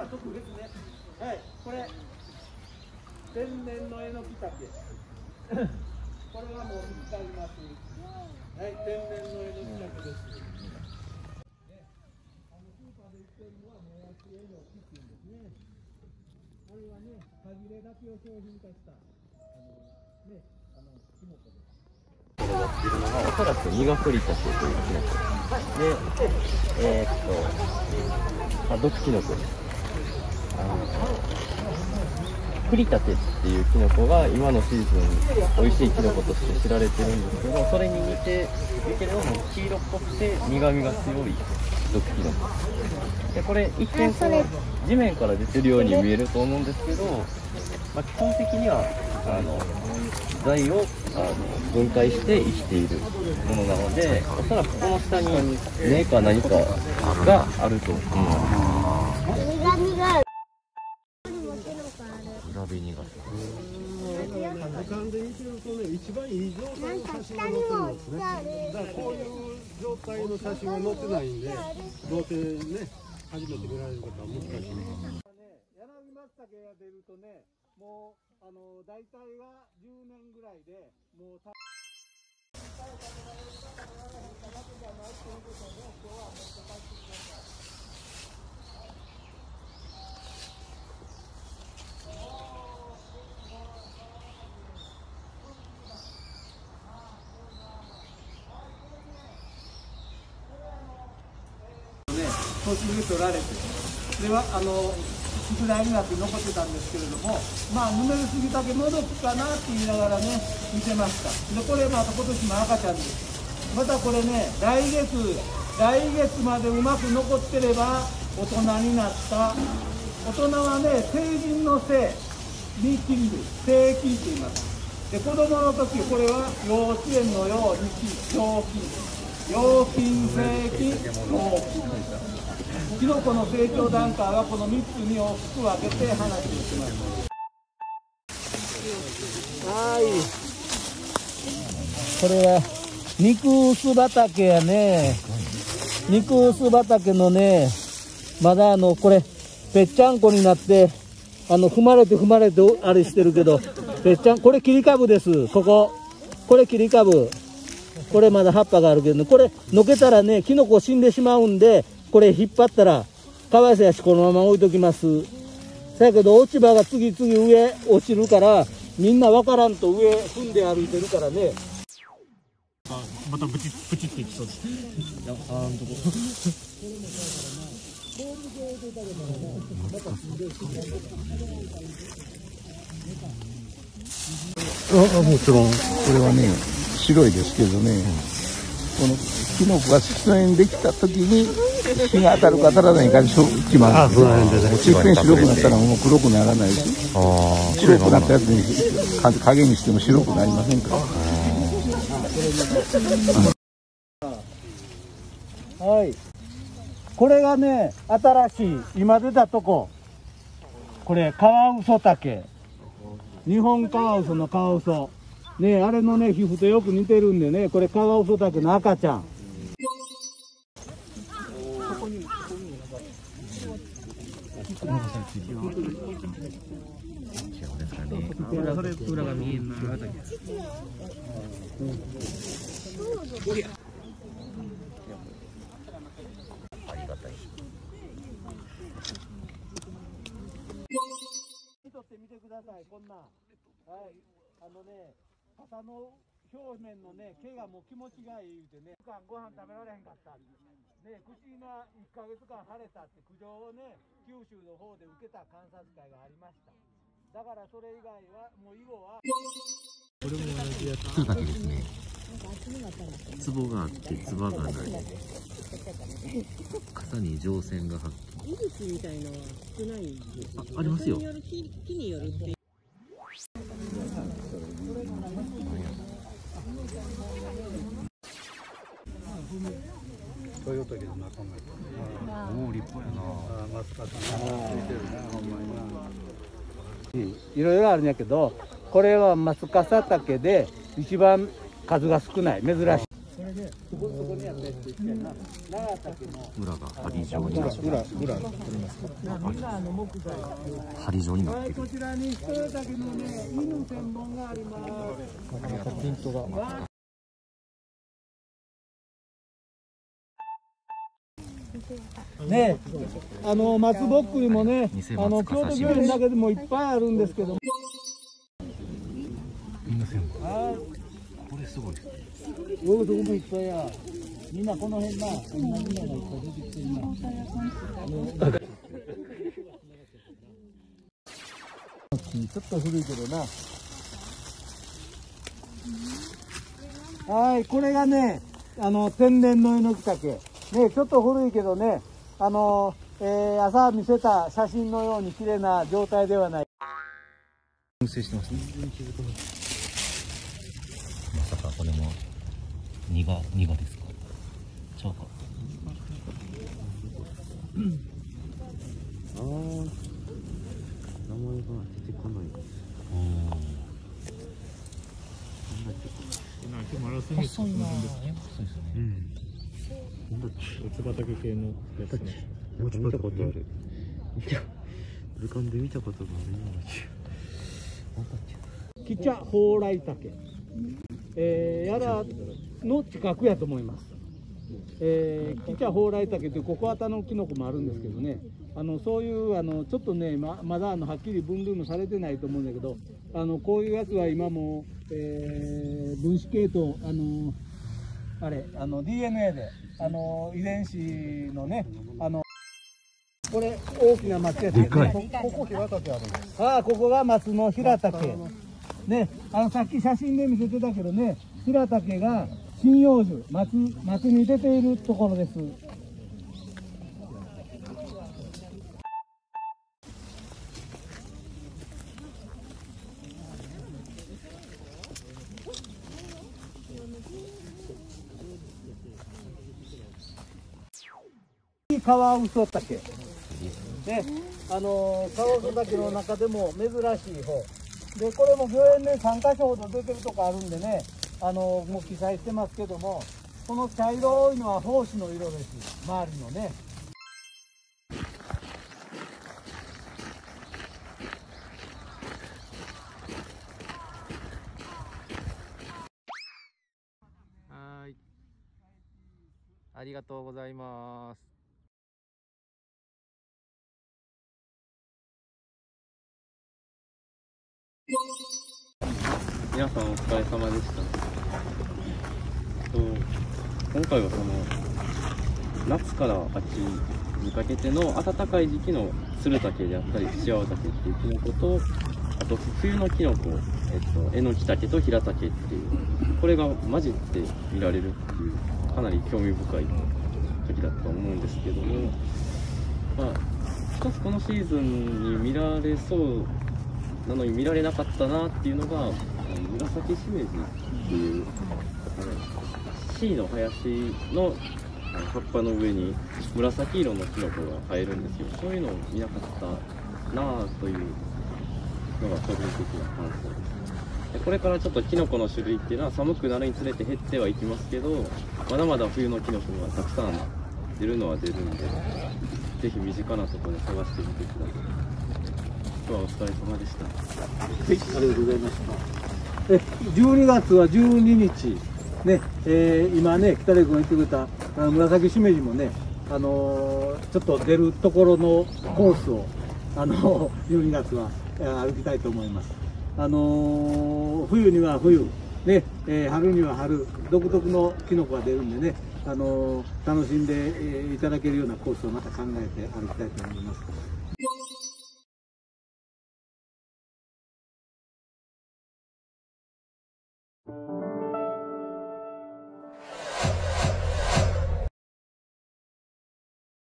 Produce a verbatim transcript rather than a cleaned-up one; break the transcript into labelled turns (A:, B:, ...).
A: は特別ね。はい、これ天然のえのき茸。これはもう見つかります。はい、天然のえのき茸です。ね、あのスーパーで売ってるのはもやしえのきっていうんですね。これはね、歯切れだけを商品化したあのね、あのキノコです。
B: っていうのがおそらくニガフリタケというキノコで、えー、っと、あ、毒キノコです。あのフリタテっていうキノコが今のシーズン美味しいキノコとして知られてるんですけど、それに似てるけれども黄色っぽくて苦みが強い毒キノコで、これ一見こう地面から出てるように見えると思うんですけど、まあ、基本的にはあの材をあの分解して生きているものなので、おそらくこの下に根か何かがあると思います。
C: 苦味がある。
B: 裏紅が
A: 完全に見てるとね、一番いい状態の写真が載ってるんですね。だからこういう状態の写真が載ってないんで、どうせね、初めて見られる方は難しい。柳松茸が出るとね、もうあの大体がじゅうねんぐらいでもうた。途中で取られて、ではあの宿題になって残ってたんですけれども、まあヌメルスギタケもどくかなって言いながらね見てました。でこれまた今年も赤ちゃんです。またこれね、来月来月までうまく残ってれば大人になった。大人はね、成人の性に菌類、成菌って言います。で子供の時、これは幼稚園のように幼菌、幼菌、成菌、幼菌。キノコの成長段階はこのみっつに大きく分けて話をします。はい。これは肉薄畑やね。肉薄畑のね、まだあのこれぺっちゃんこになってあの踏まれて踏まれてあれしてるけど、ぺっちゃんこれ切り株です。こここれ切り株。これまだ葉っぱがあるけど、ね、これのけたらね、キノコ死んでしまうんで。これ引っ張ったらかわいそうやし、このまま置いときます。そやけど落ち葉が次々上落ちるからみんなわからんと上踏んで歩いてるからね。
D: またブチブチっていきそうです。いや、あんとこ。
E: あ、もちろんこれはね白いですけどね、このキノコが出現できたときに日が当たるか当たらないかで決まるんですよ。いっぺん白くなったらもう黒くならないし、白くなったやつに影にしても白くなりませんから。
A: はい。これがね、新しい今出たとこ。これカワウソ竹。日本カワウソのカワウソ。ね、あれのね皮膚とよく似てるんでね、これカワウソ竹の赤ちゃん。
D: それ裏が見えんな。
B: ありがたい。
A: 取ってみてください。こんな、はい、あのね、傘の表面のね毛がもう気持ちがいいってね、ご飯食べられへんかった。ね、口がいっかげつかん腫れたって苦情をね、九州の方で受けた観察会がありました。だからそれ以外はもう以後は。
B: これも同じやつだけですね。ツボがあってツバがない。傘に上線がはっきり。
F: 異物みたいのは少ないです。
B: あ、ありますよ。
F: 木によるっていう。
E: トヨタけどなかんない。
B: おお、立派やな。
E: あ、マスカットな。見てるな、ほんまにな。
A: いろいろあるんやけど、これはマスカサタケで一番数が少ない、珍しい。これで、そこそこにあったやつで一な、長竹の
B: 裏が針状になってる。
E: 裏、裏、取りますか。
A: みんなあの木材。
B: 針状になっ
A: はい、
B: てる。
A: こちらに一重竹のね、犬専門があります。
E: ピントが。
A: ね、あの松ぼっくりもね、あの京都御苑だけでもいっぱいあるんですけど。
B: みんな線これすごいですね。
A: 僕どこもいっぱいや。みんなこの辺な、同じのがいっぱい出てきてるな。ちょっと古いけどな。はい、これがね、あの天然のえのき竹。ね、ちょっと古いけどね、あの、えー、朝見せた写真のように綺麗な状態ではない。
B: 燻製してますね。まさかこれも苦苦ですか。ちゃうか。ああ、名前が出てこない。
D: なんかマラソン細いな。そうですね。うん。四つ畑系のやつね。
B: 見たことある。見た。図鑑で見たことがあるような気が。なんだっけ。
A: キチャ蓬莱竹、えー、やらの近くやと思います。えー、キチャ蓬莱竹というココアタのキノコもあるんですけどね、あのそういうあのちょっとね ま, まだあのはっきり分類もされてないと思うんだけど、あのこういうやつは今も、えー、分子系統あのあれあの ディーエヌエー であの遺伝子のねあのこれ大きな松やつね。ここ平竹あるんです。ああ、ここが松の平竹。ね、あのさっき写真で見せてたけどね、平竹が針葉樹、松松に出ているところです。カワウソ竹。ね、あのカワウソ竹の中でも珍しい方。で、これも御苑でさんかしょほど出てるとこあるんでね、あのもう記載してますけども、この茶色いのは胞子の色です。周りのね。
B: はい。ありがとうございます。
C: 皆さんお疲れ様でした。と今回はその夏から秋にかけての暖かい時期のツルタケであったりフシアワタケっていうキノコと、あと冬のキノコ、えっと、エノキタケとヒラタケっていう、これが混じって見られるっていうかなり興味深い時だったと思うんですけども、まあ一つこのシーズンに見られそうなのに見られなかったなっていうのが紫しめじっていう C の林の葉っぱの上に紫色のキノコが生えるんですよ。そういうのを見なかったなぁというのが個人的な感想です。でこれからちょっとキノコの種類っていうのは寒くなるにつれて減ってはいきますけど、まだまだ冬のキノコがたくさん出るのは出るんで、ぜひ身近なところで探してみてください。今日はお疲れ様でした。
A: はい、ありがとうございました。えじゅうにがつはじゅうににち、ねえー、今ね、北出君が言ってくれたあの紫しめじもね、あのー、ちょっと出るところのコースを、あのー、じゅうにがつは、えー、歩きたいと思います。あのー、冬には冬、ねえー、春には春、独特のキノコが出るんでね、あのー、楽しんで、えー、いただけるようなコースをまた考えて歩きたいと思います。